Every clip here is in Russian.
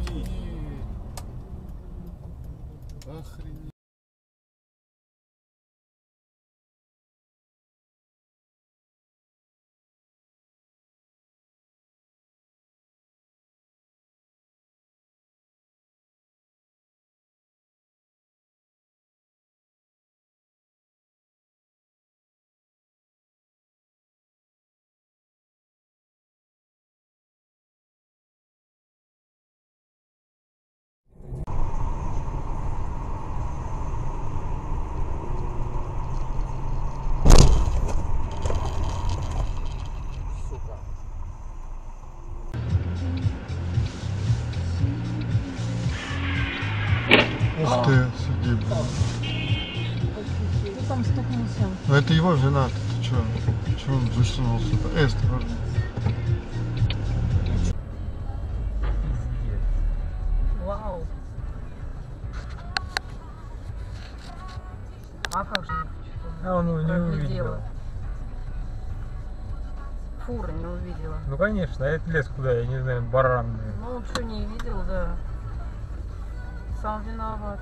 Охренеть. Охренеть. Ух ты, сиди, блин. Ты там стукнулся. Ну это его вина, ты чё? Чё он высунулся? Осторожно. Вау. А как же? А он его не Проглядела. увидел. Фура не увидела. Ну конечно, а это лес куда, я не знаю, баран. Блин. Ну, что не видел, да. Сам виноват.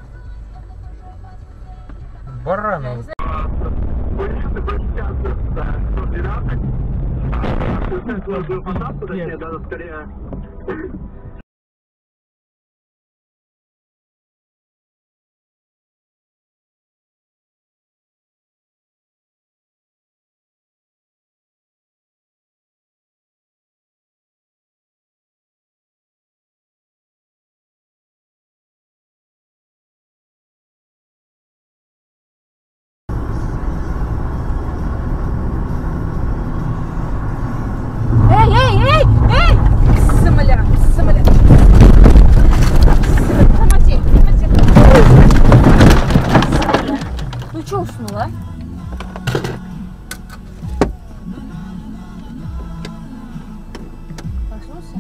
Баран. Я не Он. знаю. Эй! Самоля! Тормози! Ну что уснула? Проснулся?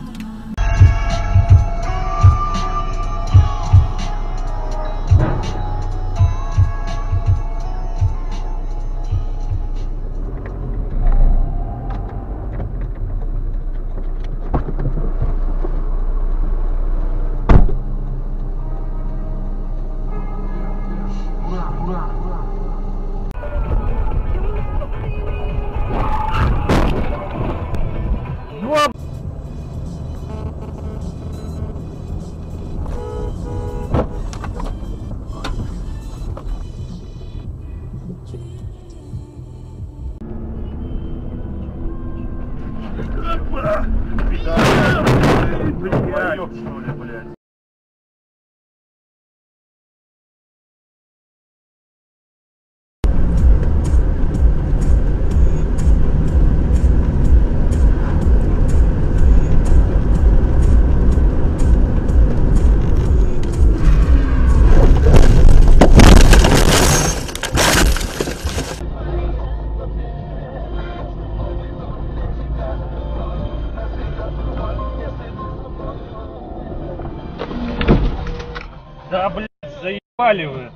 Да, блядь, заебали вы.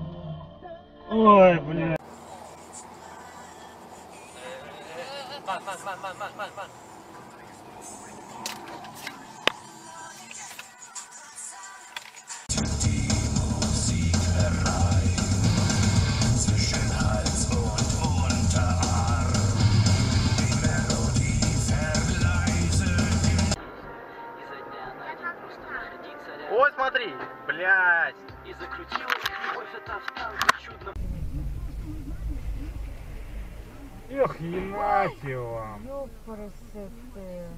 Ой, блядь. Вот смотри, блядь. И закрутилась любовь эта в танце чудно. Эх, ебать вам. Ёпрасоте.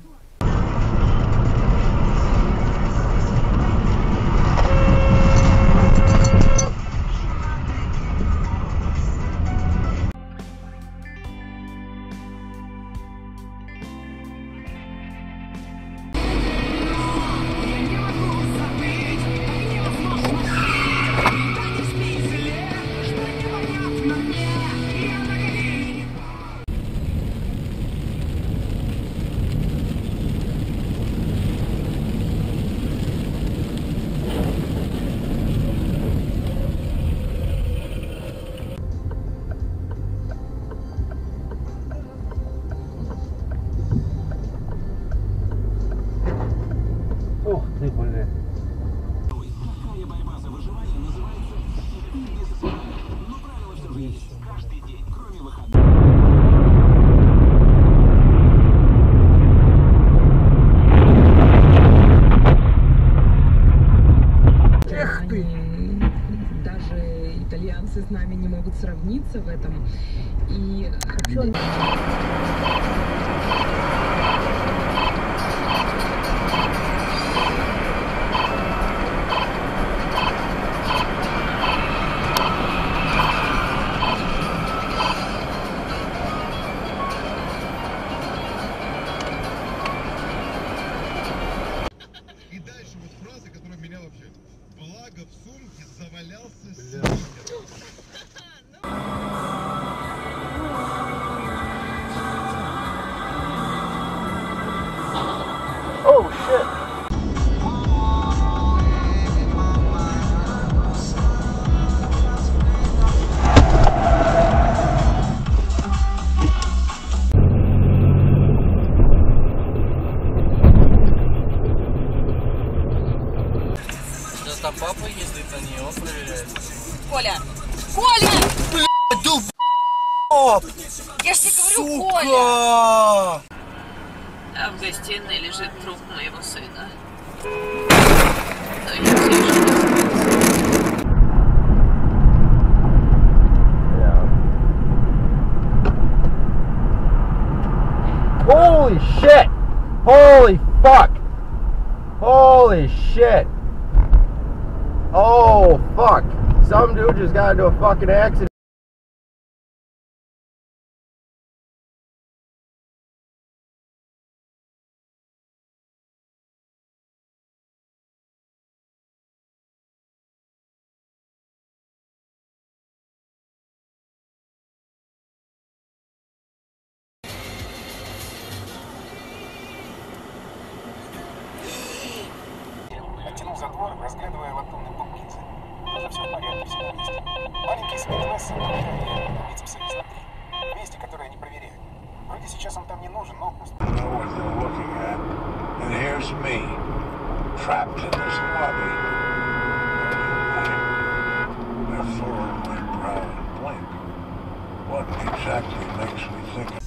И дальше вот фраза, которая меня вообще... Благо в сумке завалялся стикер. Oh shit. Там папа ездит на нее, он проверяет. Коля! Коля! Блядь, долб! Я ж тебе говорю, Коля! Сука! А в гостиной лежит труп моего сына. Но я все еще не Holy shit! Holy fuck! Holy shit! Oh fuck! Some dude just got into a fucking accident. Оттянул затвор, разглядывая латунный бок гильзы. Тоже все в порядке, все на месте. Маленький спецназ убийца изнутри. Вести, которые они проверяют. Вроде сейчас он там не нужен, но пусть... And here's me, trapped in this lobby. Therefore, my brow and blink. What exactly makes me think